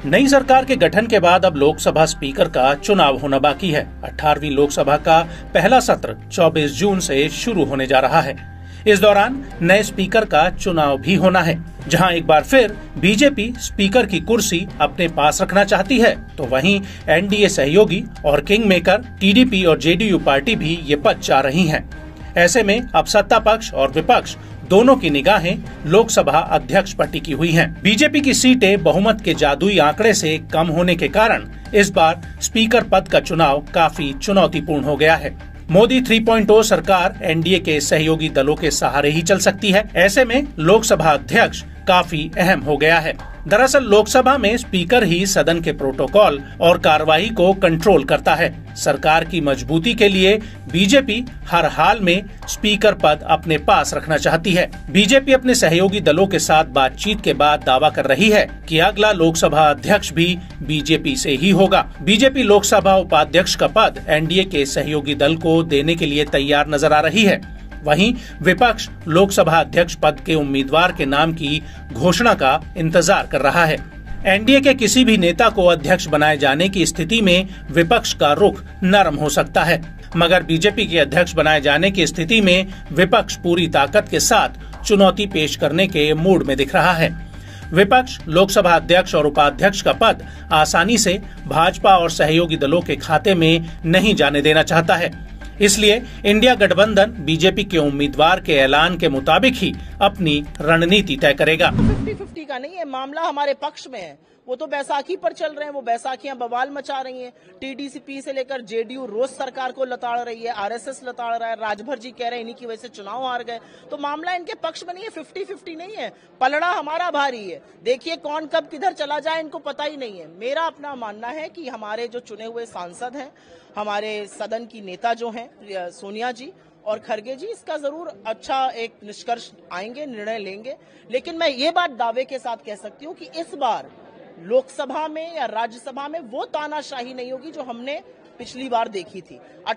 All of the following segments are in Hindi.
नई सरकार के गठन के बाद अब लोकसभा स्पीकर का चुनाव होना बाकी है। 18वीं लोकसभा का पहला सत्र 24 जून से शुरू होने जा रहा है। इस दौरान नए स्पीकर का चुनाव भी होना है। जहां एक बार फिर बीजेपी स्पीकर की कुर्सी अपने पास रखना चाहती है, तो वहीं एनडीए सहयोगी और किंग मेकर टीडीपी और जेडीयू पार्टी भी ये पद चाह रही हैं। ऐसे में अब सत्ता पक्ष और विपक्ष दोनों की निगाहें लोकसभा अध्यक्ष पर टिकी हुई हैं। बीजेपी की सीटें बहुमत के जादुई आंकड़े से कम होने के कारण इस बार स्पीकर पद का चुनाव काफी चुनौतीपूर्ण हो गया है। मोदी 3.0 सरकार एनडीए के सहयोगी दलों के सहारे ही चल सकती है। ऐसे में लोकसभा अध्यक्ष काफी अहम हो गया है। दरअसल लोकसभा में स्पीकर ही सदन के प्रोटोकॉल और कार्रवाई को कंट्रोल करता है। सरकार की मजबूती के लिए बीजेपी हर हाल में स्पीकर पद अपने पास रखना चाहती है। बीजेपी अपने सहयोगी दलों के साथ बातचीत के बाद दावा कर रही है कि अगला लोकसभा अध्यक्ष भी बीजेपी से ही होगा। बीजेपी लोकसभा उपाध्यक्ष का पद एनडीए के सहयोगी दल को देने के लिए तैयार नजर आ रही है। वहीं विपक्ष लोकसभा अध्यक्ष पद के उम्मीदवार के नाम की घोषणा का इंतजार कर रहा है। एनडीए के किसी भी नेता को अध्यक्ष बनाए जाने की स्थिति में विपक्ष का रुख नरम हो सकता है, मगर बीजेपी के अध्यक्ष बनाए जाने की स्थिति में विपक्ष पूरी ताकत के साथ चुनौती पेश करने के मूड में दिख रहा है। विपक्ष लोकसभा अध्यक्ष और उपाध्यक्ष का पद आसानी से भाजपा और सहयोगी दलों के खाते में नहीं जाने देना चाहता है। इसलिए इंडिया गठबंधन बीजेपी के उम्मीदवार के ऐलान के मुताबिक ही अपनी रणनीति तय करेगा। 50-50 का नहीं है, मामला हमारे पक्ष में है। वो तो बैसाखी पर चल रहे हैं, वो बैसाखियां बवाल मचा रही हैं। टीडीपी से लेकर जेडीयू रोज सरकार को लताड़ रही है, आरएसएस लताड़ रहा है, राजभर जी कह रहे हैं इन्हीं की वजह से चुनाव हार गए। तो मामला इनके पक्ष में नहीं है, 50-50 नहीं है, पलड़ा हमारा भारी है। देखिए कौन कब किधर चला जाए इनको पता ही नहीं है। मेरा अपना मानना है कि हमारे जो चुने हुए सांसद हैं, हमारे सदन की नेता जो हैं सोनिया जी और खरगे जी, इसका जरूर अच्छा एक निष्कर्ष आएंगे, निर्णय लेंगे। लेकिन मैं ये बात दावे के साथ कह सकती हूँ कि इस बार लोकसभा में या राज्यसभा में वो तानाशाही नहीं होगी जो हमने पिछली बार देखी थी।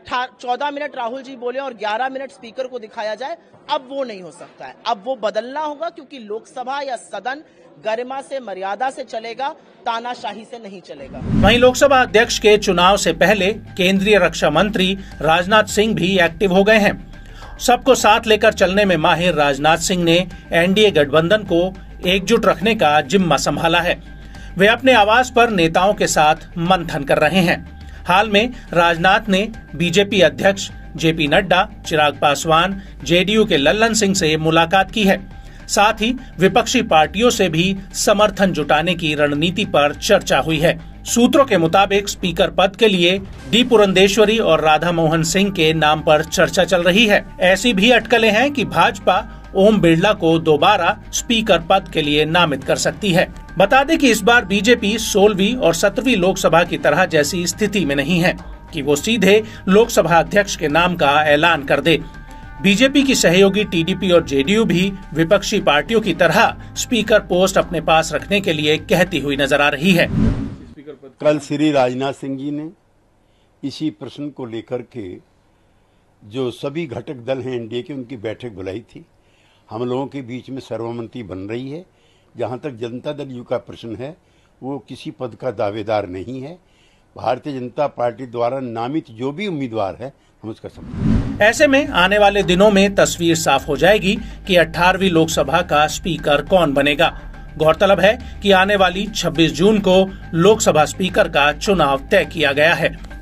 14 मिनट राहुल जी बोले और 11 मिनट स्पीकर को दिखाया जाए, अब वो नहीं हो सकता है। अब वो बदलना होगा, क्योंकि लोकसभा या सदन गरिमा से, मर्यादा से चलेगा, तानाशाही से नहीं चलेगा। वहीं लोकसभा अध्यक्ष के चुनाव से पहले केंद्रीय रक्षा मंत्री राजनाथ सिंह भी एक्टिव हो गए हैं। सबको साथ लेकर चलने में माहिर राजनाथ सिंह ने एनडीए गठबंधन को एकजुट रखने का जिम्मा संभाला है। वे अपने आवास पर नेताओं के साथ मंथन कर रहे हैं। हाल में राजनाथ ने बीजेपी अध्यक्ष जेपी नड्डा, चिराग पासवान, जेडीयू के लल्लन सिंह से मुलाकात की है। साथ ही विपक्षी पार्टियों से भी समर्थन जुटाने की रणनीति पर चर्चा हुई है। सूत्रों के मुताबिक स्पीकर पद के लिए डी पुरंदेश्वरी और राधा मोहन सिंह के नाम पर चर्चा चल रही है। ऐसी भी अटकलें हैं कि भाजपा ओम बिरला को दोबारा स्पीकर पद के लिए नामित कर सकती है। बता दें कि इस बार बीजेपी 16वीं और 17वीं लोकसभा की तरह जैसी स्थिति में नहीं है कि वो सीधे लोकसभा अध्यक्ष के नाम का ऐलान कर दे। बीजेपी की सहयोगी टीडीपी और जेडीयू भी विपक्षी पार्टियों की तरह स्पीकर पोस्ट अपने पास रखने के लिए कहती हुई नजर आ रही है। कल श्री राजनाथ सिंह जी ने इसी प्रश्न को लेकर के जो सभी घटक दल हैं एनडीए के, उनकी बैठक बुलाई थी। हम लोगों के बीच में सर्वसम्मति बन रही है। जहां तक जनता दल यू का प्रश्न है, वो किसी पद का दावेदार नहीं है। भारतीय जनता पार्टी द्वारा नामित जो भी उम्मीदवार है, हम उसका समर्थन। ऐसे में आने वाले दिनों में तस्वीर साफ हो जाएगी कि 18वीं लोकसभा का स्पीकर कौन बनेगा। गौरतलब है कि आने वाली 26 जून को लोकसभा स्पीकर का चुनाव तय किया गया है।